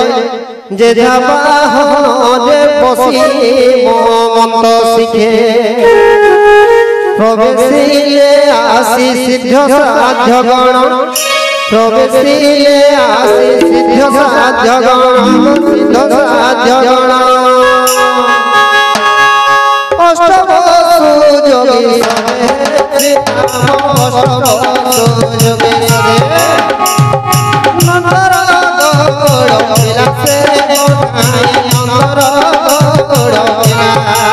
जे बाहने बसी ममत शिखे प्रवेशिले आसी सिद्ध साध्य गण प्रवेशिले आसी सिद्ध साध्य गण सिद्ध साध्य गण अष्टम सुयोगी अष्टम सुयोगी नंदर गौड़ मिला से नंदर गौड़ मिला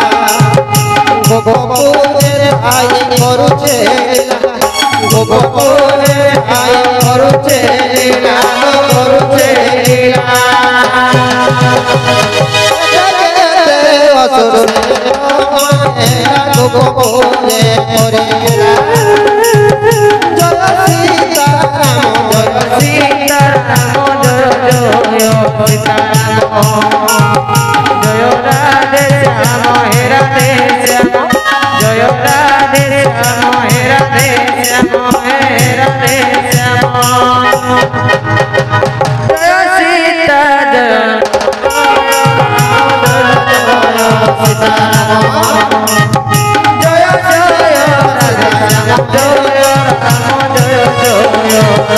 गोपुरे आई करुचे गोपुरे आई करुचे करुचे असुर गोपुरे मोरेला जय सीताराम जय सीताराम जय जय सीताराम जय राधे श्याम हे राधे श्याम जय राधे श्याम हे राधे श्याम हे राधे श्याम जय सीता जय सीताराम जय जय राधे श्याम जय राम जय जय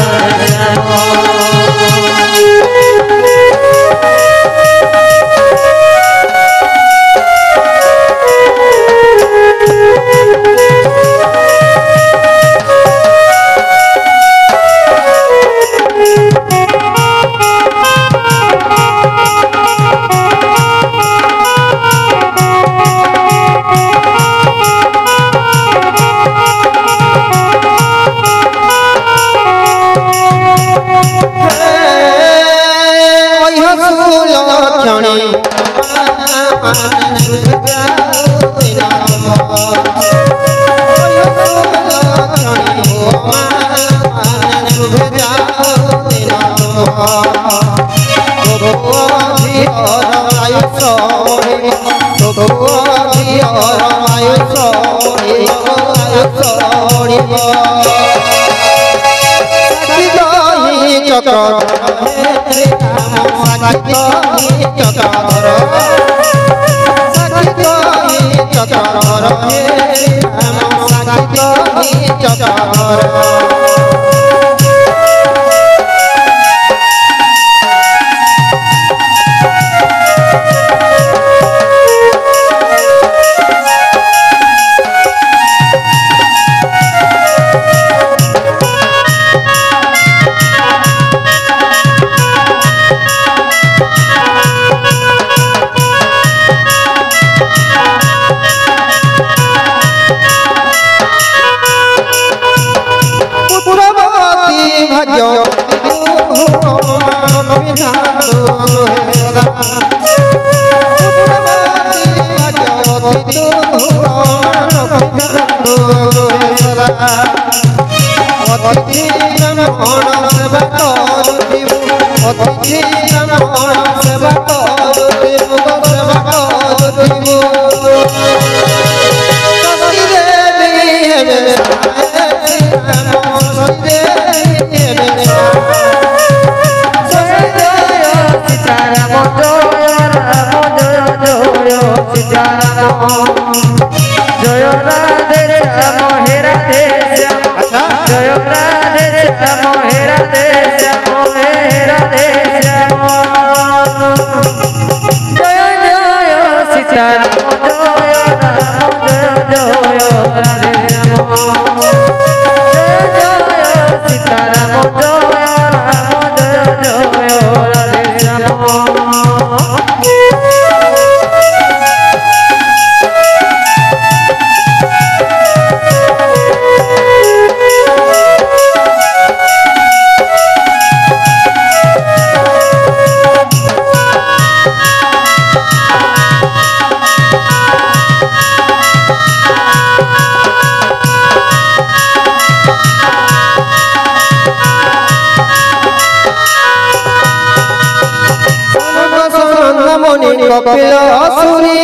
कपिल असुरी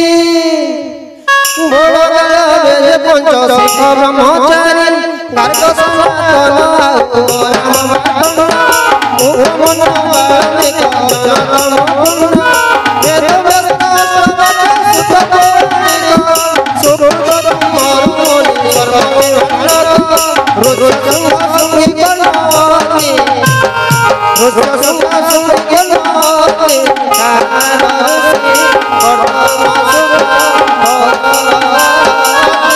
पंचशिख ब्रह्मचारी गार्ग सनातन Rojo